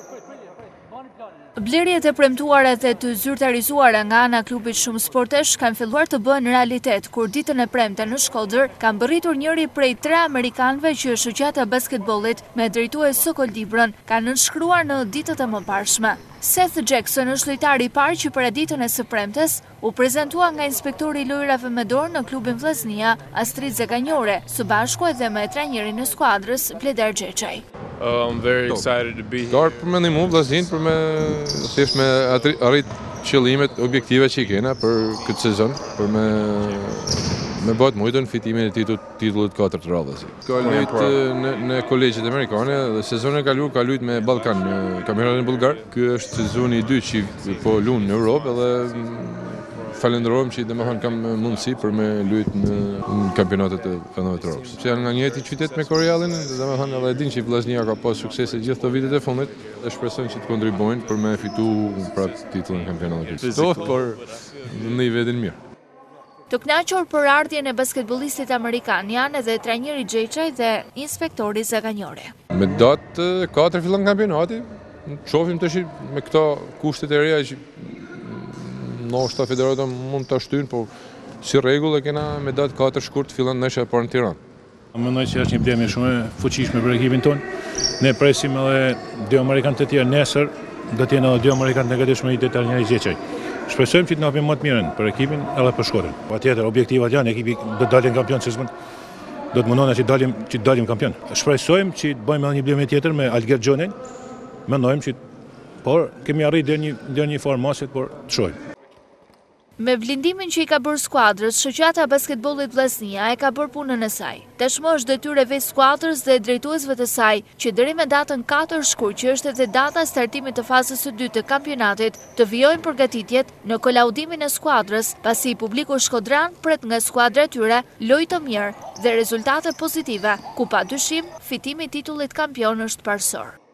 Blerjet e premtuara dhe të zyrtarizuara nga ana klubit shumë sportesh kanë filluar të bëhen realitet, kur ditën e premte në Shkodër kanë bërritur njëri prej 3 amerikanëve që shoqata e basketbollit me drejtues Sokol Dibrën kanë nënshkruar në ditët e mëparshme. Seth Jackson është lojtari i parë që para ditën e së premtes u prezantua nga inspektori i lojrave me dorë në klubin Vllaznia, Astrid Zaganjore, së bashku edhe me trajnerin e skuadrës Bledar Xhexhaj. I'm very excited to be here. Garë për mendimu Vllaznin për thjesht me arrit qëllimet objektive që i kena për këtë sezon, për me bët mujtën fitimin e titullit 4 të radhës. Ka lujt në kolegjit amerikane dhe sezonin e kaluar ka lujt me Ballkan në kampionatin bullgar. Ky është sezoni i dytë që po luan në Europë dhe falenderojmë që domethënë kam mundësi për me lujt në kampionatet e vendeve të Europës. Se janë nga njëjti qytet me Korealin, domethënë edhe din që Vllaznia ka pas suksese gjithë këto vitet e fundit dhe shpresojmë që të kontribuojnë për me fitu prapë titullin e kampionatit. Por në nivelin mirë. Të kënaqur për ardhjen e basketbollistit amerikan janë edhe trajneri Xhexhaj dhe inspektori Zaganjore. Me datë 4 fillon kampionati, shohim tash me këto kushtet e reja që ndoshta federata mund ta shtyjnë, por si rregull e kena me datë 4 shkurt fillon ndeshja e parë në Tiranë. Mendoj se është një blemë shumë e fuqishme për ekipin ton. Ne presim edhe 2 amerikanë të tjerë nesër, do të jenë edhe 2 amerikanë të gatishëm i trajnerit Xhexhaj. Shpresojmë që të na japim më të mirën për ekipin edhe për Shkodrën. Patjetër objektivat janë, ekipi do të dalë kampion sezon. Do të mundona që të dalim kampion. Shpresojmë që të bëjmë edhe një blemë tjetër me Alger Xhonin. Mendojmë që por kemi arritur deri një formaset, por të shohim. Me vlindimin që i ka bërë skuadrës, shoqata e basketbollit Vllaznia e ka bërë punën e saj. Tashmë është detyrë e vetë skuadrës dhe drejtuesve të saj që deri me datën 4 shkurt, që është edhe data e startimit të fazës së dytë të kampionatit, të vijojnë përgatitjet në kolaudimin e skuadrës, pasi publiku shkodran pret nga skuadra e tyre lojë të mirë dhe rezultate pozitive, ku padyshim fitimi i titullit kampion është parsor.